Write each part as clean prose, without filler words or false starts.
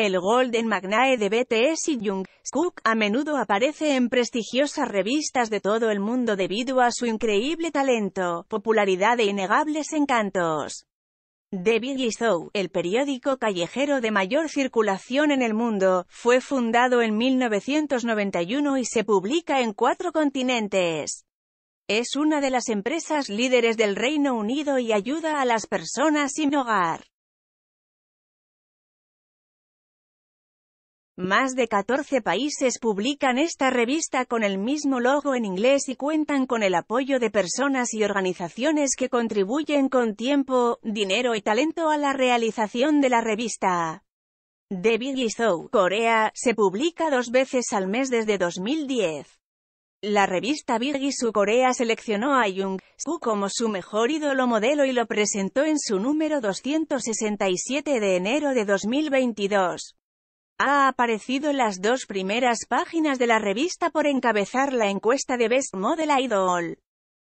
El Golden Magnae de BTS y Jungkook a menudo aparece en prestigiosas revistas de todo el mundo debido a su increíble talento, popularidad e innegables encantos. The Biggie Show, el periódico callejero de mayor circulación en el mundo, fue fundado en 1991 y se publica en 4 continentes. Es una de las empresas líderes del Reino Unido y ayuda a las personas sin hogar. Más de 14 países publican esta revista con el mismo logo en inglés y cuentan con el apoyo de personas y organizaciones que contribuyen con tiempo, dinero y talento a la realización de la revista. The Biggie Show, Corea, se publica 2 veces al mes desde 2010. La revista Biggie Show Corea seleccionó a Jungkook como su mejor ídolo modelo y lo presentó en su número 267 de enero de 2022. Ha aparecido en las 2 primeras páginas de la revista por encabezar la encuesta de Best Model Idol.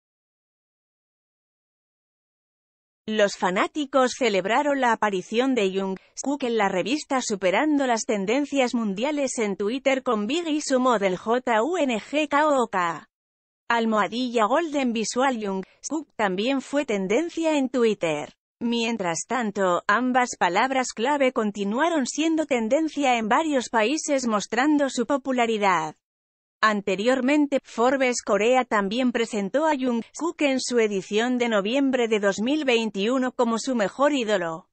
Los fanáticos celebraron la aparición de Jungkook en la revista superando las tendencias mundiales en Twitter con Biggie Show Model JUNGKOK. Almohadilla Golden Visual Jungkook también fue tendencia en Twitter. Mientras tanto, ambas palabras clave continuaron siendo tendencia en varios países mostrando su popularidad. Anteriormente, Forbes Corea también presentó a Jungkook en su edición de noviembre de 2021 como su mejor ídolo.